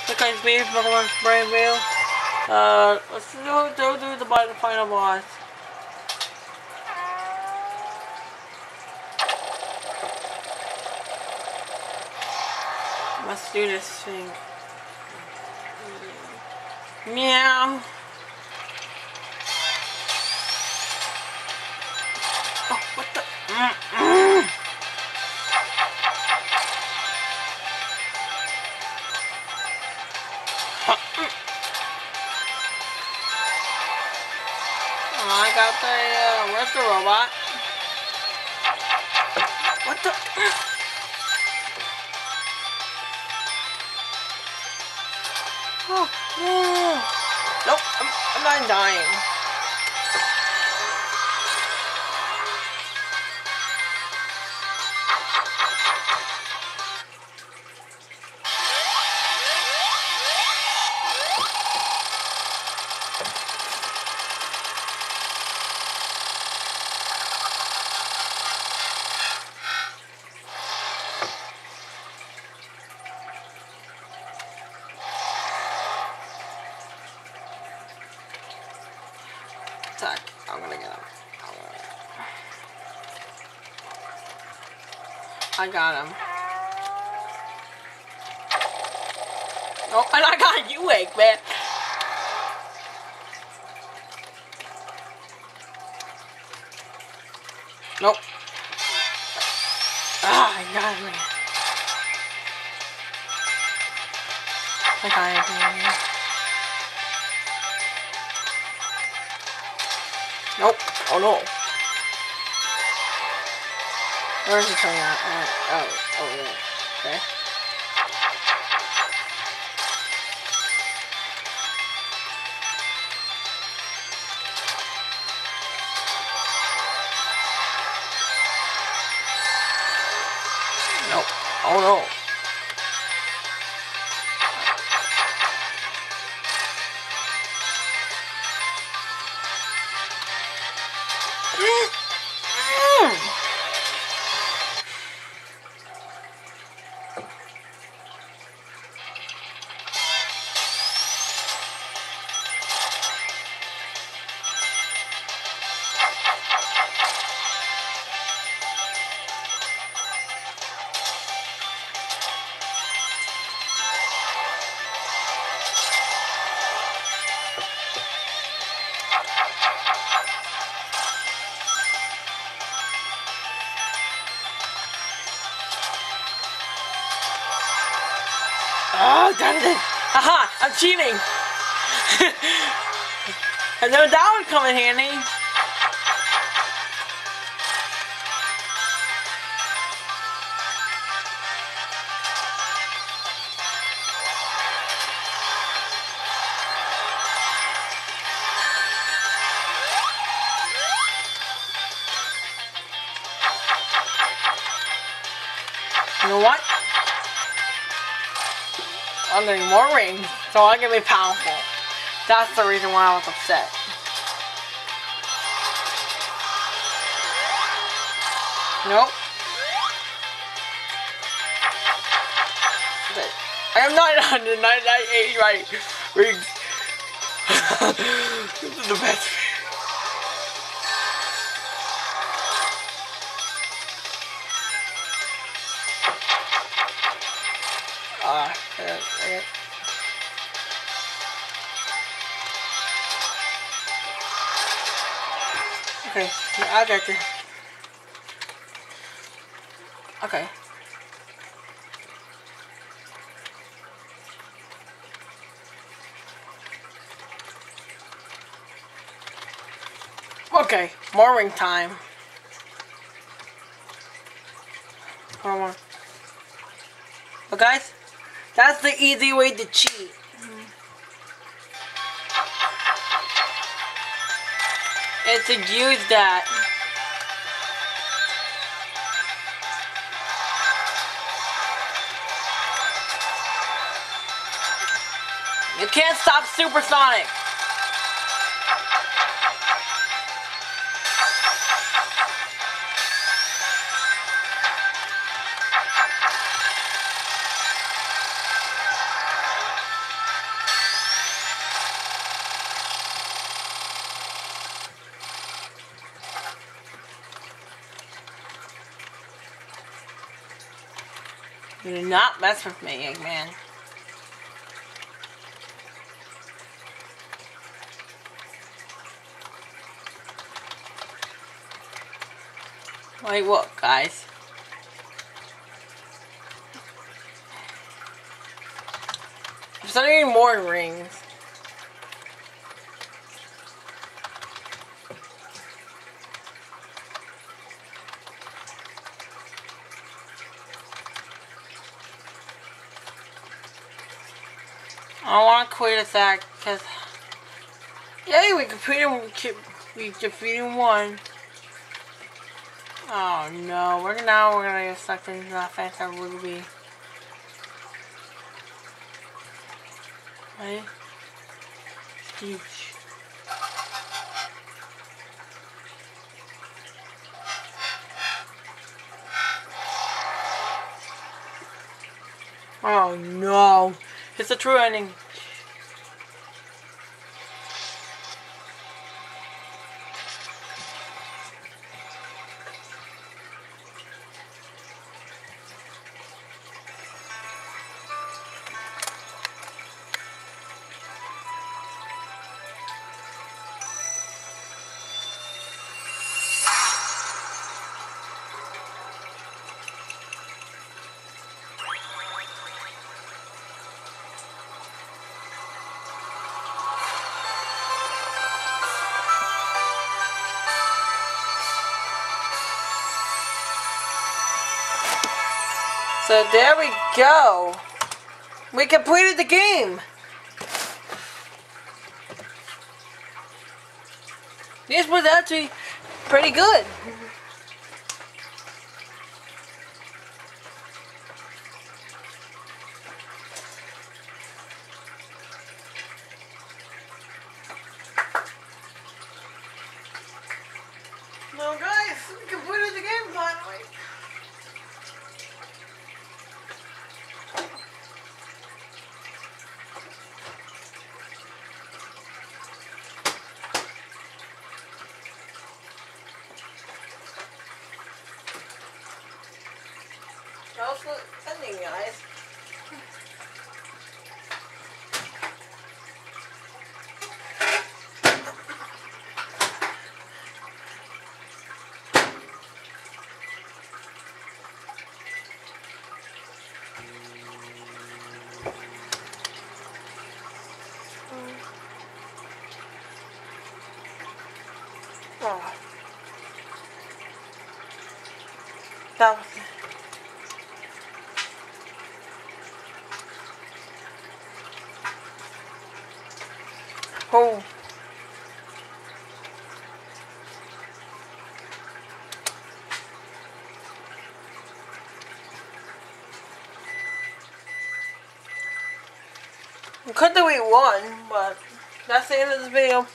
Okay, speed, Pokemon Brain Wheel. Let's do the final boss. Let's do this thing. Meow. Oh, what the? I got the, where's the robot? What the? Oh, no. Nope, I'm not dying. Attack. I'm gonna get him. I got him. Oh, and I got you, Eggman. Nope. Ah, I got him. I got him. Nope. Oh no. Where's the thing at? Oh yeah. Okay. Nope. Oh no. Oh, damn it! Haha! I'm cheating! I know that would come in handy. You know what? I'm getting more rings, so I'm gonna be powerful. That's the reason why I was upset. Nope. Okay. I am 998 right rings. This is the best. Okay, I got you. Okay. Okay, more ring time. One more. But guys, that's the easy way to cheat. It's to use that. You can't stop Supersonic. You do not mess with me, Eggman. Like what, guys? There's not any more rings. I don't want to quit at that because yay, we defeated one. Oh no, we're gonna get sucked into that Phantom Ruby. Ready? Huge. Oh no, it's a true ending. So there we go. We completed the game. This was actually pretty good. Well guys, we completed the game finally. That was the ending, guys. Oh. That was it. Oh. We could do it one, but that's the end of this video.